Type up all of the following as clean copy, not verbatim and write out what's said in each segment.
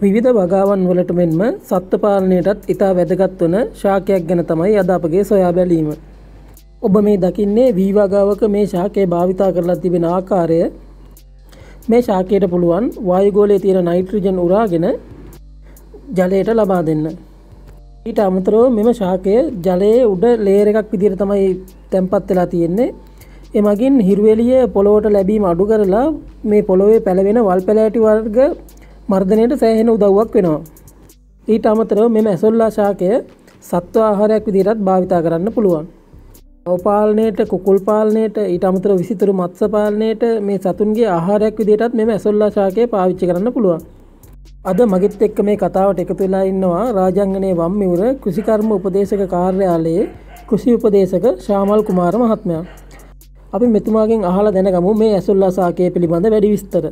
විවිධ වගාවන් වලට මෙන්ම සත්ත්ව පාලනයටත් ඉතා වැදගත් වන ශාකයක් ගැන තමයි අද අපගේ සොයා බැලීම. ඔබ මේ දකින්නේ වී වගාවක මේ ශාකය භාවිතා කරලා තිබෙන ආකාරය. මේ ශාකයට පුළුවන් වායුගෝලයේ තියෙන නයිට්‍රජන් උරාගෙන ජලයට ලබා දෙන්න. ඊට අමතරව මෙම ශාකය ජලයේ උඩ ලේයර් එකක් විදිහට තමයි තැන්පත් වෙලා තියෙන්නේ. එමගින් හිරු එළිය පොළොවට ලැබීම අඩු කරලා මේ පොළොවේ පැලවෙන වල් පැලෑටි වර්ග මර්ධනයට සෑහෙන උදව්වක් වෙනවා. ඊට අමතරව මෙම ඇසොල්ලා ශාකය සත්ව ආහාරයක් විදිහටත් භාවිතා කරන්න පුළුවන්. ගව පාලනයට, කුකුල් පාලනයට, ඊට අමතරව විසිතුරු මත්ස්‍ය පාලනයට මේ සතුන්ගේ ආහාරයක් විදිහටත් මෙම ඇසොල්ලා ශාකය පාවිච්චි කරන්න පුළුවන්. අද මගෙත් එක්ක මේ කතාවට එකතු වෙලා ඉන්නවා රාජාංගනයේ වම්මිවුර කෘෂිකර්ම උපදේශක කාර්යාලයේ කෘෂි උපදේශක ශාමල් කුමාර මහත්මයා. අපි මෙතුමාගෙන් අහලා දැනගමු මේ ඇසොල්ලා ශාකය පිළිබඳ වැඩි විස්තර.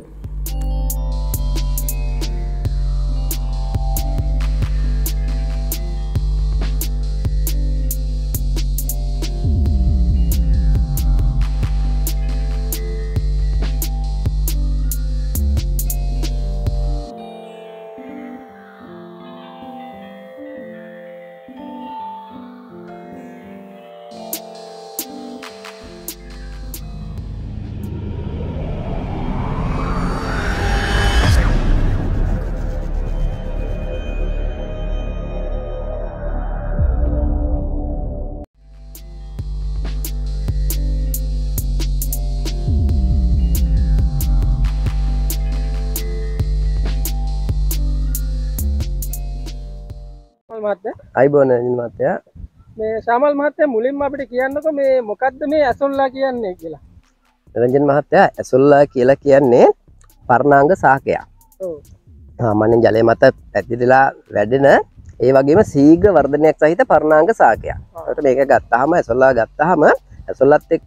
අයිබෝන මහත්තයා මේ ශාමල් මහත්තයා මුලින්ම අපිට කියන්නකෝ මේ මොකද්ද මේ ඇසොල්ලා කියන්නේ කියලා. නිරංජන් මහත්තයා ඇසොල්ලා කියලා කියන්නේ පර්ණාංග ශාකයක්. ඔව්. සාමාන්‍යයෙන් ජලය මත පැතිරලා වැඩෙන ඒ වගේම ශීඝ්‍ර වර්ධනයක් සහිත පර්ණාංග ශාකයක්. ඒකට මේක ගත්තාම ඇසොල්ලා ගත්තාම ඇසොල්ලත් එක්ක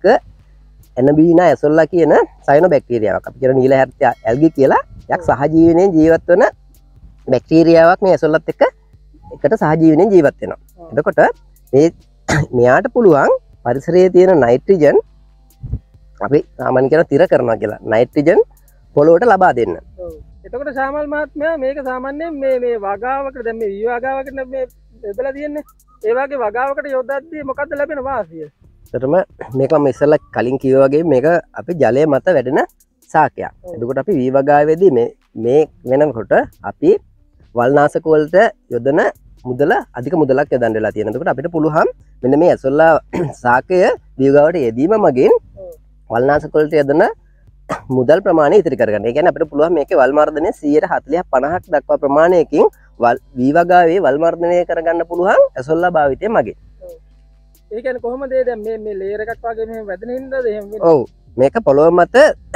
එනබීනා ඇසොල්ලා කියන සයනෝ බැක්ටීරියාවක්. අපි කියන නිල හැර්ත්‍ය ඇල්ගි කියලා යක් සහජීවනයෙන් ජීවත් වෙන බැක්ටීරියාවක් මේ ඇසොල්ලත් එක්ක එකට සහජීවනයෙන් ජීවත් වෙනවා. එතකොට මෙයාට පුළුවන් පරිසරයේ තියෙන නයිට්‍රජන් අපි සාමාන්‍යයෙන් කියන තිර කරනවා කියලා. නයිට්‍රජන් පොළොවට ලබා දෙන්න. ඔව්. එතකොට ශාමල් මහත්මයා මේක සාමාන්‍යයෙන් මේ වගාවකට දැන් මේ වී වගාවකට මේ බෙදලා තියෙන්නේ. ඒ වගේ වගාවකට යොදද්දී මොකද්ද ලැබෙන වාසිය? එතකොටම මේක මම ඉස්සෙල්ලා කලින් කිව්වා වගේ මේක අපි ජලයේ මත වැඩෙන ශාකයක්. එතකොට අපි වී වගාවේදී මේ වෙනකොට අපි වල්නාශක වලට යොදන මුදල අධික මුදලක් යොදන්න වෙලා තියෙනවා. එතකොට අපිට පුළුවන් මෙන්න මේ ඇසොල්ලා ශාකය දීවගාවට යෙදීම මගින් වල්නාශක වලට යොදන මුදල් ප්‍රමාණය ඉතිරි කරගන්න. ඒ කියන්නේ අපිට පුළුවන් මේකේ වල් මර්ධනය 140ක් 50ක් දක්වා ප්‍රමාණයකින් වී වගාවේ වල් මර්ධනය කරගන්න පුළුවන් ඇසොල්ලා භාවිතය මගින්. ඒ කියන්නේ කොහොමද දැන් මේ ලේයර් එකක් වගේ මෙහෙම වැදෙන හින්දාද එහෙම වෙන්නේ? ඔව්. මේක පොළොව මත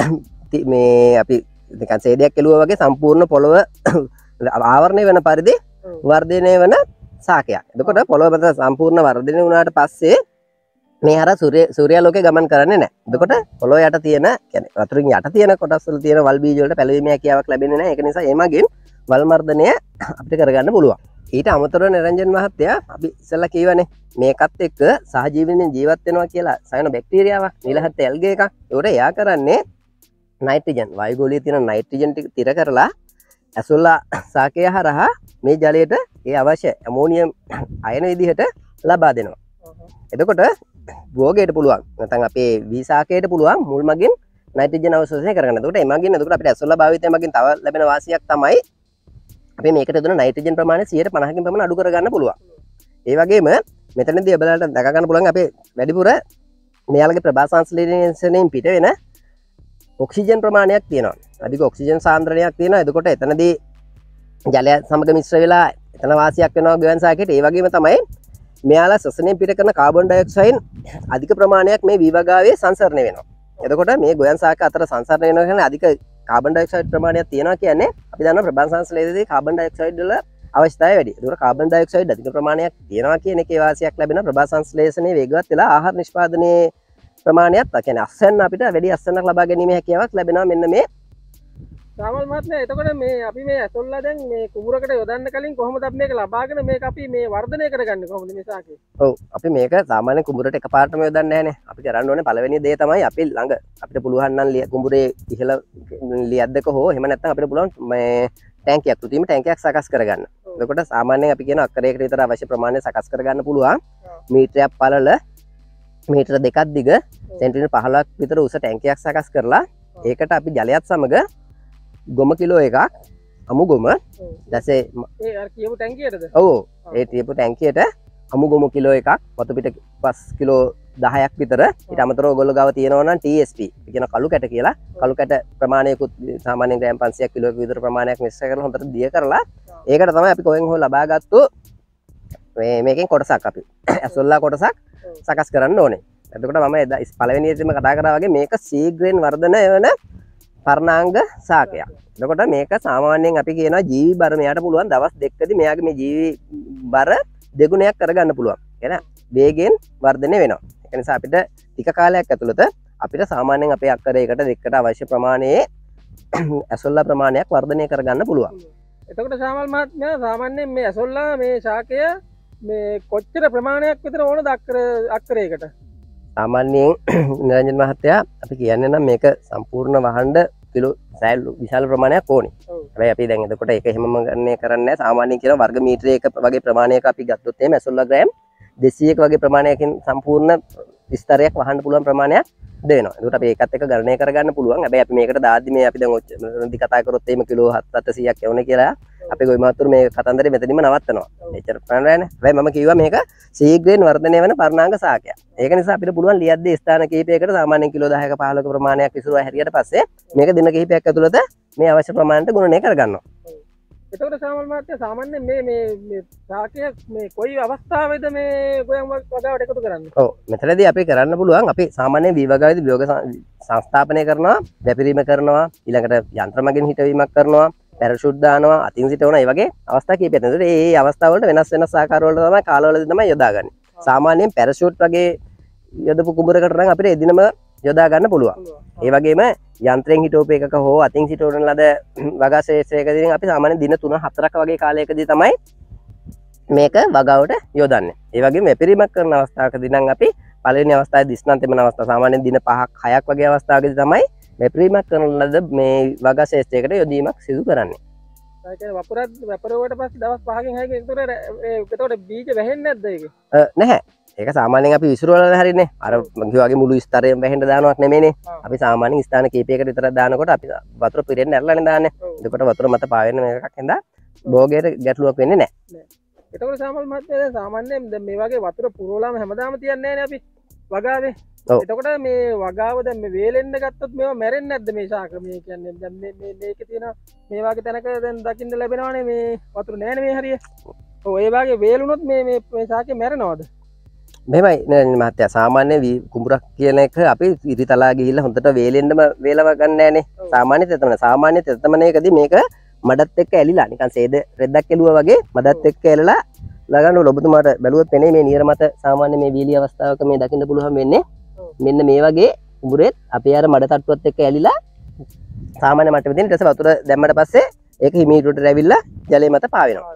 මේ අපි නිකන් සේදයක් කෙලුවා වගේ සම්පූර්ණ පොළොව ආවරණය වෙන පරිදි වර්ධනය වෙන ශාකයක්. එතකොට පොළොව මත සම්පූර්ණ වර්ධනය වුණාට පස්සේ මේ අර සූර්යාලෝකයේ ගමන් කරන්නේ නැහැ. එතකොට පොළොව යට තියෙන කියන්නේ වතුරින් යට තියෙන කොටස් වල තියෙන වල් බීජ වලට පැලවීමේ හැකියාවක් ලැබෙන්නේ නැහැ. ඒක නිසා ඒ මගින් වල් මර්ධනය අපිට කරගන්න පුළුවන්. ඊට අමතරව නිරංජන් මහත්තයා අපි ඉස්සෙල්ලා කියවනේ මේකත් එක්ක සහජීවනයෙන් ජීවත් වෙනවා කියලා සයනෝ බැක්ටීරියාවක් නිලහත් ඇල්ගේ එකක්. ඒකට එයා කරන්නේ නයිට්‍රජන් වායුගෝලයේ තියෙන නයිට්‍රජන් ටික තිර කරලා ඇසොල්ලා ශාකය හරහා මේ ජලයට ඒ අවශ්‍ය ඇමෝනියම් අයන විදිහට ලබා දෙනවා. එතකොට භෝගයට පුළුවන් නැත්නම් අපේ වී ශාකයට පුළුවන් මුල් මගින් නයිට්‍රජන් අවශෝෂණය කරගන්න. එතකොට එමගින් අපිට ඇසොල්ලා භාවිතය මගින් තව ලැබෙන වාසියක් තමයි අපි මේකට දෙන නයිට්‍රජන් ප්‍රමාණය 150කින් පමණ අඩු කරගන්න පුළුවන්. ඒ වගේම මෙතනදී ඔයාලට දැක ගන්න පුළුවන් අපේ වැඩිපුර මෙයාලගේ ප්‍රභා සංශ්ලේෂණයෙන් පිට වෙන ඔක්සිජන් ප්‍රමාණයක් තියෙනවා. අධික ඔක්සිජන් සාන්ද්‍රණයක් තියෙනවා. එතකොට එතනදී ජලය සමග මිශ්‍ර වෙලා එතන වාසියක් වෙනවා ගොයන් ශාකයට. ඒ වගේම තමයි මෙයාලා ශ්වසනයෙන් පිට කරන කාබන් ඩයොක්සයිඩ් අධික ප්‍රමාණයක් මේ වී වගාවේ සංසරණය වෙනවා. එතකොට මේ ගොයන් ශාක අතර සංසරණය වෙනවා කියන්නේ අධික කාබන් ඩයොක්සයිඩ් ප්‍රමාණයක් තියෙනවා කියන්නේ අපි දන්නවා ප්‍රභා සංශ්ලේෂණයේදී කාබන් ඩයොක්සයිඩ් වල අවශ්‍යතාවය වැඩි. ඒකට කාබන් ඩයොක්සයිඩ් අධික ප්‍රමාණයක් තියෙනවා කියන එකේ වාසියක් ලැබෙන ප්‍රභා සංශ්ලේෂණයේ වේගවත් වෙලා ආහාර නිෂ්පාදනයේ ප්‍රමාණයත් කියන්නේ අස්වැන්න අපිට වැඩි අස්වැන්නක් ලබා ගැනීමේ හැකියාවක් ලැබෙනවා මෙන්න මේ ශාමල් මහත්මයා. එතකොට මේ අපි මේ ඇසොල්ලා දැන් මේ කුඹුරකට යොදන්න කලින් කොහොමද අපි මේක ලබාගෙන මේක අපි මේ වර්ධනය කරගන්නේ කොහොමද මේ ශාකය? ඔව් අපි මේක සාමාන්‍ය කුඹුරට එකපාරටම යොදන්නේ නැහැනේ. අපි කරන්න ඕනේ පළවෙනි දේ තමයි අපි ළඟ අපිට පුළුවන් නම් කුඹුරේ ඉහළ ලියද්දක හෝ එහෙම නැත්නම් අපිට පුළුවන් මේ ටැංකියක් කෘතිම ටැංකියක් සකස් කරගන්න. එතකොට සාමාන්‍යයෙන් අපි කියන අක්කරයකට විතර අවශ්‍ය ප්‍රමාණය සකස් කරගන්න පුළුවන්. මීටරයක් පළල මීටර 2ක් දිග සෙන්ටිමීටර් 15ක් විතර උස ටැංකියක් සකස් කරලා ඒකට අපි ජලයත් සමග ගොම කිලෝ එකක් අමු ගොම දැසේ ඒ අර කියපු ටැංකියටද? ඔව් ඒ තියපු ටැංකියට අමු ගොම කිලෝ එකක් වතු පිට පස් කිලෝ 10ක් විතර ඊට අමතරව ඔයගොල්ලෝ ගාව තියෙනවා නම් TSP කියන කළු කැට කියලා කළු කැට ප්‍රමාණයකුත් සාමාන්‍යයෙන් ග්‍රෑම් 500ක් කිලෝක විතර ප්‍රමාණයක් මිශ්‍ර කරලා හොඳට දිය කරලා ඒකට තමයි අපි කොහෙන් හෝ ලබාගත්තු මේකෙන් කොටසක් අපි ඇසොල්ලා කොටසක් සකස් කරන්න ඕනේ. එතකොට මම එදා පළවෙනියටම කතා කරා වගේ මේක ශීඝ්‍රයෙන් වර්ධනය වෙන පර්ණාංග ශාකයක්. එතකොට මේක සාමාන්‍යයෙන් අපි කියනවා ජීවි බර මෙයාට පුළුවන් දවස් දෙකකදී මෙයාගේ මේ ජීවි බර දෙගුණයක් කරගන්න පුළුවන්. එන වේගයෙන් වර්ධනය වෙනවා. ඒ නිසා අපිට ටික කාලයක් ඇතුළත අපිට සාමාන්‍යයෙන් අපේ අක්කරයකට දෙකට අවශ්‍ය ප්‍රමාණයේ ඇසොල්ලා ප්‍රමාණයක් වර්ධනය කරගන්න පුළුවන්. එතකොට සාමල් මහත්මයා සාමාන්‍යයෙන් මේ ඇසොල්ලා මේ ශාකය මේ කොච්චර ප්‍රමාණයක් විතර ඕනද අක්කරයකට? සාමාන්‍යයෙන් නිරංජන මහත්තයා අපි කියන්නේ නම් මේක සම්පූර්ණ වහන්න කිලෝ විශාල ප්‍රමාණයක් ඕනේ. හැබැයි අපි දැන් එතකොට ඒක එහෙමම ගන්නේ කරන්නේ නැහැ. සාමාන්‍යයෙන් කියන වර්ග මීටරයක වගේ ප්‍රමාණයක අපි ගත්තොත් එහෙම ඇසොල්ලා ග්‍රෑම් 200ක වගේ ප්‍රමාණයකින් සම්පූර්ණ ස්තරයක් වහන්න පුළුවන් ප්‍රමාණයක් දෙනවා. ඒකට අපි ඒකත් එක්ක ගණනය කරගන්න පුළුවන්. හැබැයි අපි මේකට දාද්දි මේ අපි දැන් කතා කරොත් එහෙම කිලෝ 700ක් යවන්නේ කියලා අපි ගොවි මාතුරු මේ කතන්දරේ මෙතනින්ම නවත්තනවා. එච්චර ප්‍රමාණයක් නෑ. හැබැයි මම කිව්වා මේක ශීඝ්‍රයෙන් වර්ධනය වෙන පර්ණාංග ශාකයක්. ඒක නිසා අපිට පුළුවන් ලියද්දී ස්ථාන කිහිපයකට සාමාන්‍යයෙන් කිලෝ 10ක 15ක ප්‍රමාණයක් විසිරුවා හැරියට පස්සේ මේක දින කිහිපයක් ඇතුළත මේ අවශ්‍ය ප්‍රමාණයට ගුණනය කරගන්නවා. එතකොට සාමල් මහත්තයා සාමාන්‍යයෙන් මේ ශාකය මේ කොයි අවස්ථාවේද මේ ගොයම් වගාවට එකතු කරන්නේ? ඔව් මෙතනදී අපි කරන්න පුළුවන් අපි සාමාන්‍යයෙන් වී වගාවේදී වියෝග සංස්ථාපනය කරනවා, වැපිරීම කරනවා, ඊළඟට යන්ත්‍ර මගින් හිටවීමක් කරනවා, පැරෂුට් දානවා, අතින් සිටවනවා, මේ වගේ අවස්ථා කිහිපයක්. එතකොට මේ අවස්ථා වලට වෙනස් ආකාර වලට තමයි කාලවලදී තමයි යොදාගන්නේ. සාමාන්‍යයෙන් පැරෂුට් වගේ යොදපු කුඹරකට නම් අපිට එදිනම යොදා ගන්න පුළුවන්. ඒ වගේම යන්ත්‍රයෙන් හිටවපු එකක හෝ අතින් සිටවන ලද වගා ශේෂ්ත්‍රයකදී අපි සාමාන්‍යයෙන් දින 3-4ක වගේ කාලයකදී තමයි මේක වගාවට යොදන්නේ. ඒ වගේම වැපිරීමක් කරන අවස්ථාවකදී නම් අපි පළවෙනි අවස්ථාවේ දිස්නන්ත වෙන අවස්ථාව සාමාන්‍යයෙන් දින 5-6ක් වගේ අවස්ථාවකදී තමයි වැපිරීමක් කරන ලද මේ වගා ශේෂ්ත්‍රයකට යොදීමක් සිදු කරන්නේ. ඒ කියන්නේ වපුරුවට පස්සේ දවස් 5කින් 6කින් එතකොට බීජ වැහෙන්නේ නැද්ද ඒකේ? නැහැ. ඒක සාමාන්‍යයෙන් අපි විසිරුවලා හරිනේ. අර මගේ වගේ මුළු ස්තරයෙන් වැහෙන්න දානවක් නෙමෙයිනේ. අපි සාමාන්‍යයෙන් ස්ථාන කීපයකට විතර දානකොට අපි වතුර පිරෙන්න ඇරලානේ දාන්නේ. එතකොට වතුර මත පාවෙන්න මේකක් හින්දා භෝගයට ගැටලුවක් වෙන්නේ නැහැ. එතකොට සාමල් මහත්තයා දැන් සාමාන්‍යයෙන් දැන් මේ වගේ වතුර පුරවලාම හැමදාම තියන්නේ නැහැනේ අපි වගාවේ. එතකොට මේ වගාව දැන් මේ වේලෙන්න ගත්තොත් මේවා මැරෙන්නේ නැද්ද මේ ශාක? මේ කියන්නේ දැන් මේකේ තියෙන මේ වගේ තැනක දැන් දකින්න ලැබෙනවානේ මේ වතුර නැහැනේ මේ හරිය. ඔව් ඒ වගේ වේලුනොත් මේ ශාකේ මැරෙනවද? මෙහෙමයි නිරංජන මහත්තයා සාමාන්‍ය කුඹුරක් කියන එක අපි ඉරිතලා ගිහිල්ලා හොඳට වේලෙන්නම වේලව ගන්න නැහැනේ. සාමාන්‍ය තෙතමනයකදී මේක මඩත් එක්ක ඇලිලා නිකන් සේද රෙද්දක් එළුවා වගේ මඩත් එක්ක ඇලලා ලගන්න ඔබතුමාට බැලුවොත් පෙනේ මේ නියර මත සාමාන්‍ය මේ වීලි අවස්ථාවක මේ දකින්න පුළුවන් වෙන්නේ මෙන්න මේ වගේ කුඹුරෙත් අපි අර මඩ තට්ටුවත් එක්ක ඇලිලා සාමාන්‍ය මට්ටමේ තියෙන ඊට පස්සේ වතුර දැම්මට පස්සේ ඒක හිමීටුවට රැවිලා ජලය මත පාවෙනවා.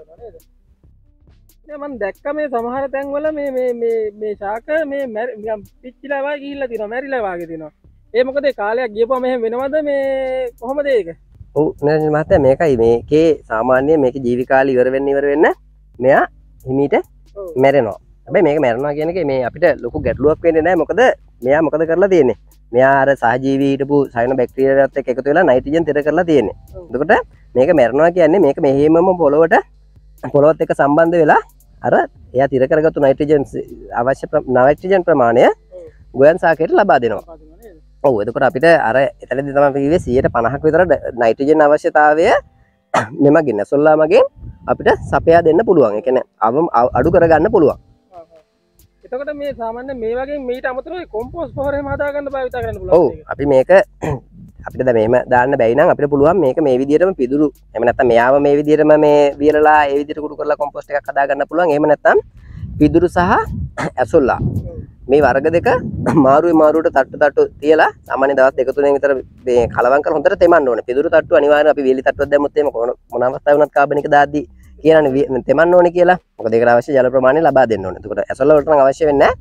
මම දැක්ක මේ සමහර තැන්වල මේ ශාක මේ නිකන් පිච්චිලා වගේ ගිහිල්ලා තියෙනවා මැරිලා වගේ තියෙනවා. ඒ මොකද කාලයක් ගියපුවා මෙහෙම වෙනවද මේ කොහොමද ඒක? ඔව් නිරංජන මහත්තයා මේකයි මේකේ සාමාන්‍ය මේක ජීවි කාලය ඉවර වෙන්න මෙයා හිමීට මැරෙනවා. හැබැයි මේක මැරෙනවා කියන එක මේ අපිට ලොකු ගැටලුවක් වෙන්නේ නැහැ. මොකද මෙයා මොකද කරලා තියෙන්නේ? මෙයා අර සහජීවී හිටපු සයන බැක්ටීරියාවත් එක්ක එකතු වෙලා නයිට්‍රජන් තිර කරලා තියෙන්නේ. එතකොට මේක මැරෙනවා කියන්නේ මේක මෙහෙමම පොළොවත් එක්ක සම්බන්ධ වෙලා අර එයා තිර කරගත්තු නයිට්‍රජන් අවශ්‍ය නයිට්‍රජන් ප්‍රමාණය ගොයන් ශාකයට ලබා දෙනවා. ඔව් එතකොට අපිට අර එතනදී තමයි කිව්වේ 150ක් විතර නයිට්‍රජන් අවශ්‍යතාවය මෙමගින් ඇසොල්ලා මගින් අපිට සපයා දෙන්න පුළුවන්. ඒ කියන්නේ අඩු කරගන්න පුළුවන්. එතකොට මේ සාමාන්‍ය මේ වගේ මීට අමතරව කොම්පෝස්ට් පොහොර එහෙම හදාගන්න භාවිත කරන්න පුළුවන්. ඔව් අපි මේක අපිට දැන් මෙහෙම දාන්න බැයි නම් අපිට පුළුවන් මේක මේ විදිහටම පිදුරු එහෙම නැත්නම් මෙයාව මේ විදිහටම මේ වියලලා ඒ විදිහට කුඩු කරලා කොම්පෝස්ට් එකක් හදාගන්න පුළුවන්. එහෙම නැත්නම් පිදුරු සහ ඇසොල්ලා මේ වර්ග දෙක මාරුවට තට්ටු තියලා සාමාන්‍ය දවස් 2-3 විතර මේ කලවම් කරලා හොඳට තෙමන්න ඕනේ. පිදුරු තට්ටු අනිවාර්යයෙන් අපි වීලි තට්ටුවක් දැම්මොත් එහෙම මොන අවස්ථාවක වුණත් කාබනික දාද්දී කියනනේ තෙමන්න ඕනේ කියලා. මොකද ඒකට අවශ්‍ය ජල ප්‍රමාණය ලබා දෙන්න ඕනේ. එතකොට ඇසොල්ලා වලට නම් අවශ්‍ය වෙන්නේ නැහැ.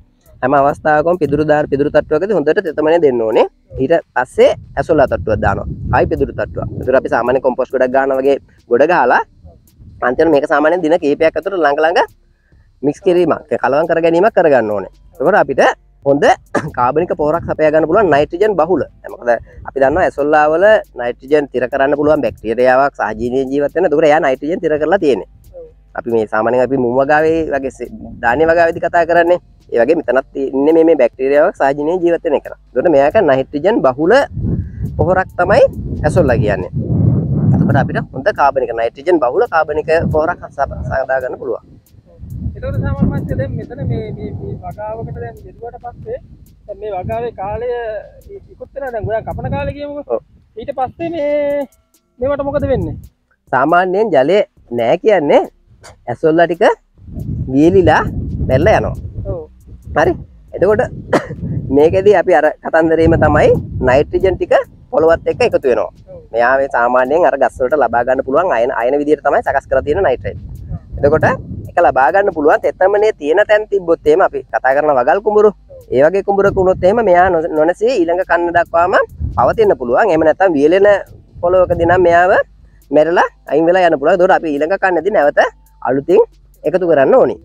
හැම අවස්ථාවකම පිදුරු තට්ටුවකදී හොඳට තෙතමනේ දෙන්න ඕනේ. ඊට පස්සේ ඇසොල්ලා තට්ටුවක් දානවා. ආයි පිදුරු තට්ටුවක්. ඒතර අපි සාමාන්‍ය කොම්පෝස්ට් ගොඩක් ගන්නවා වගේ ගොඩ ගහලා අන්තිමට මේක සාමාන්‍යයෙන් දින කීපයක් අතර ළඟ මික්ස් කිරීමක් කලවම් කර ගැනීමක් කරගන්න ඕනේ. ඒකට අපිට හොඳ කාබනික පොහොරක් සපයා ගන්න පුළුවන් නයිට්‍රජන් බහුල. මොකද අපි දන්නවා ඇසොල්ලා වල නයිට්‍රජන් තිර කරන්න පුළුවන් බැක්ටීරියාවක් සහජීවී ජීවත් වෙන. ඒකට එයා නයිට්‍රජන් තිර කරලා තියෙන්නේ. අපි මේ සාමාන්‍යයෙන් අපි මුම් වගාවේ වගේ ධාන්‍ය වගාවේදී කතා කරන්නේ. ඒ වගේ මෙතනත් ඉන්නේ මේ බැක්ටීරියාවක් සහජීවී ජීවත් වෙන එක. ඒකට මෙයාක නයිට්‍රජන් බහුල පොහොරක් තමයි ඇසොල්ලා කියන්නේ. එතකොට අපිට හොඳ කාබනික නයිට්‍රජන් බහුල කාබනික පොහොරක් සාදා ගන්න පුළුවන්. ඒතකොට සාමාන්‍ය මාත්‍ය දැන් මෙතන මේ වගාවකට දැන් යෙදුවට පස්සේ දැන් මේ වගාවේ කාලය ඉක්ුත් වෙනවා දැන් ගොඩක් කපන කාලේ කියමුකෝ. ඊට පස්සේ මේවට මොකද වෙන්නේ? සාමාන්‍යයෙන් ජලය නෑ කියන්නේ ඇසොල්ලා ටික වීලිලා පැල්ලා යනවා. ඔව්. හරි. එතකොට මේකෙදී අපි අර කතන්දරේම තමයි නයිට්‍රජන් ටික පොළොවත් එක්ක එකතු වෙනවා. මෙයා මේ සාමාන්‍යයෙන් අර ගස් වලට ලබා ගන්න පුළුවන් අයන විදිහට තමයි සකස් කරලා තියෙන නයිට්‍රේට්. එතකොට ඒක ලබා ගන්න පුළුවන් තෙතමනේ තියෙන තැන් තිබ්බොත් එහෙම අපි කතා කරන වගල් කුඹුරු. ඒ වගේ කුඹුරක වුණොත් එහෙම මෙයා නොනැසී ඊළඟ කන්න දක්වාම පවතින්න පුළුවන්. එහෙම නැත්නම් වියලෙන පොළොවකදී නම් මෙයාව මැරලා අයින් වෙලා යන්න පුළුවන්. ඒතකොට අපි ඊළඟ කන්නේදී නැවත අලුතින් එකතු කරන්න ඕනේ.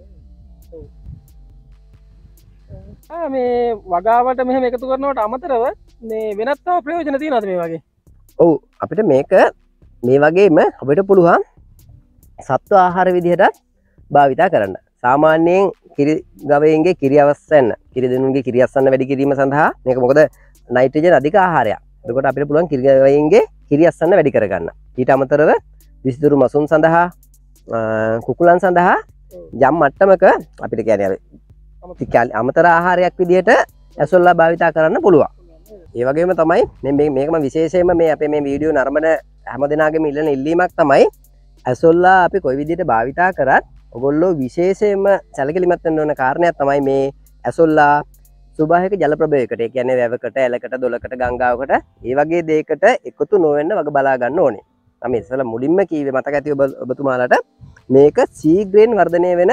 මේ වගාවට මෙහෙම එකතු කරනවට අමතරව මේ වෙනත් තව ප්‍රයෝජන තියෙනවද මේ වගේ? ඔව් අපිට මේක මේ වගේම අපිට පුළුවන් සත්ව ආහාර විදිහට භාවිතා කරන්න. සාමාන්‍යයෙන් කිරි ගවයින්ගේ කිරි අවස්සන්න, කිරි දෙනුන්ගේ කිරි අස්සන්න වැඩි කිරීම සඳහා මේක මොකද නයිට්‍රජන් අධික ආහාරයක්. එතකොට අපිට පුළුවන් කිරි ගවයින්ගේ කිරි අස්සන්න වැඩි කරගන්න. ඊට අමතරව විසිතුරු මසුන් සඳහා කුකුලන් සඳහා යම් මට්ටමක අපිට කියන්නේ අමතර ආහාරයක් විදිහට ඇසොල්ලා භාවිතා කරන්න පුළුවන්. ඒ වගේම තමයි මේකම විශේෂයෙන්ම මේ අපේ මේ වීඩියෝ නරඹන හැම දෙනාගේම ඉල්ලන ඉල්ලීමක් තමයි ඇසොල්ලා අපි කොයි විදිහට භාවිතා කරත් ඔයගොල්ලෝ විශේෂයෙන්ම සැලකිලිමත් වෙන්න ඕන කාරණයක් තමයි මේ ඇසොල්ලා සුභාහික ජල ප්‍රභවයකට, ඒ කියන්නේ වැවකට, ඇලකට, දොලකට, ගංගාවකට ඒ වගේ දෙයකට එකතු නොවෙන්න වග බලා ගන්න ඕනේ. මම ඉස්සෙල්ලා මුලින්ම කිව්වේ මතක ඇති ඔබතුමාලට මේක ශීඝ්‍රයෙන් වර්ධනය වෙන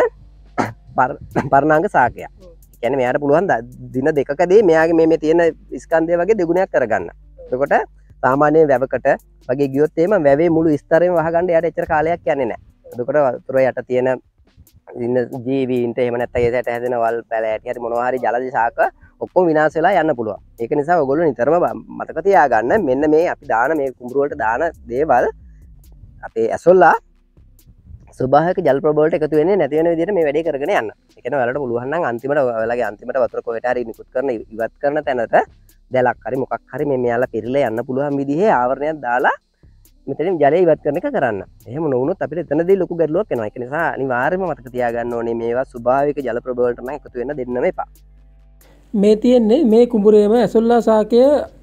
පර්ණාංග සාකයක්. කියන්නේ මෙයාට පුළුවන් දින දෙකකදී මෙයාගේ මේ තියෙන ස්කන්ධය වගේ දෙගුණයක් කරගන්න. එතකොට සාමාන්‍යයෙන් වැවකට වගේ ගියොත් එහෙම වැවේ මුළු ස්තරෙම වහගන්න යාට එච්චර කාලයක් යන්නේ නැහැ. එතකොට වතුර යට තියෙන ඉන්න ජීවීන්ට එහෙම නැත්නම් ඒකට හැදෙන වල් පැල ඇටි හරි මොනවා හරි ජලජ ශාක ඔක්කොම විනාශ වෙලා යන්න පුළුවන්. ඒක නිසා ඔයගොල්ලෝ නිතරම මතක තියාගන්න මෙන්න මේ අපි දාන මේ කුඹුරු වලට දාන දේවල් අපේ ඇසොල්ලා සුභාහික ජල ප්‍රභව වලට එකතු වෙන්නේ නැති වෙන විදිහට මේ වැඩේ කරගෙන යන්න. ඒ කියන්නේ ඔයාලට පුළුවන් නම් අන්තිමට ඔයාලගේ අන්තිමට වතුර කොහෙට හරි නිකුත් කරන ඉවත් කරන තැනට දැලක් හරි මොකක් හරි මේ මෙයාලා පිරලා යන්න පුළුවන් විදිහේ ආවරණයක් දාලා මෙතනින් ජලය ඉවත් කරන එක කරන්න. එහෙම නොවුනොත් අපිට එතනදී ලොකු ගැටලුවක් එනවා. ඒක නිසා අනිවාර්යයෙන්ම මතක තියාගන්න ඕනේ මේවා සුභාවික ජල ප්‍රභව වලට නම් එකතු වෙන්න දෙන්නම එපා. මේ තියෙන්නේ මේ කුඹුරේම ඇසොල්ලා ශාකය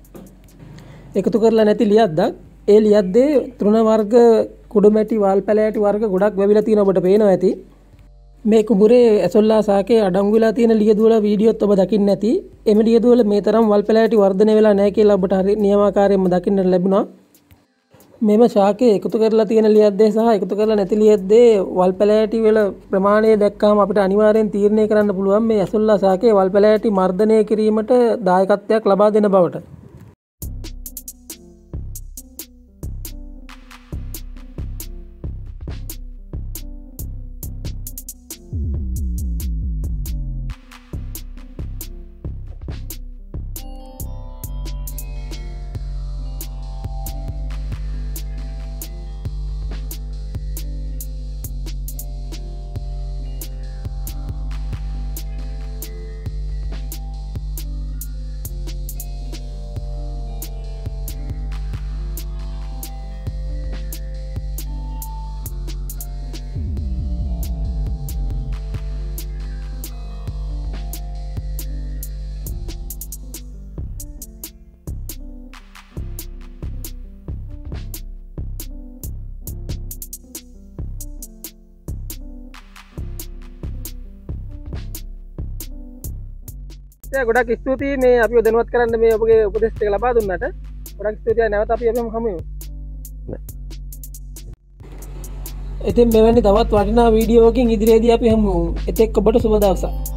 එකතු කරලා නැති ලියද්දක්. ඒ ලියද්දේ තෘණ වර්ග කුඩමැටි වල් පැලෑටි වර්ග ගොඩක් වැවිලා තියෙන ඔබට පේනවා ඇති. මේ කුඹුරේ ඇසොල්ලා ශාකයේ අඩංගු වෙලා තියෙන ලියදුවල වීඩියෝත් ඔබ දකින්න ඇති. එම ලියදුවල මේ තරම් වල් පැලෑටි වර්ධනය වෙලා නැහැ කියලා ඔබට හරි නියමාකාරයෙන්ම දකින්න ලැබුණා. මෙම ශාකයේ එකතු කරලා තියෙන ලියද්දේ සහ එකතු කරලා නැති ලියද්දේ වල් පැලෑටි වල ප්‍රමාණය දැක්කම අපිට අනිවාර්යෙන් තීරණය කරන්න පුළුවන් මේ ඇසොල්ලා ශාකයේ වල් පැලෑටි මර්ධනය කිරීමට දායකත්වයක් ලබා දෙන බවට. ගොඩක් ස්තුතියි මේ අපිව දැනුවත් කරන්න මේ ඔබගේ උපදෙස් ටික ලබා දුන්නට. ගොඩක් ස්තුතියි. නැවත අපි අපිම හමු වෙමු. ඉතින් මෙවැනි තවත් වටිනා වීඩියෝකින් ඉදිරියේදී අපි හමු වෙමු. එතෙක් ඔබට සුබ දවසක්.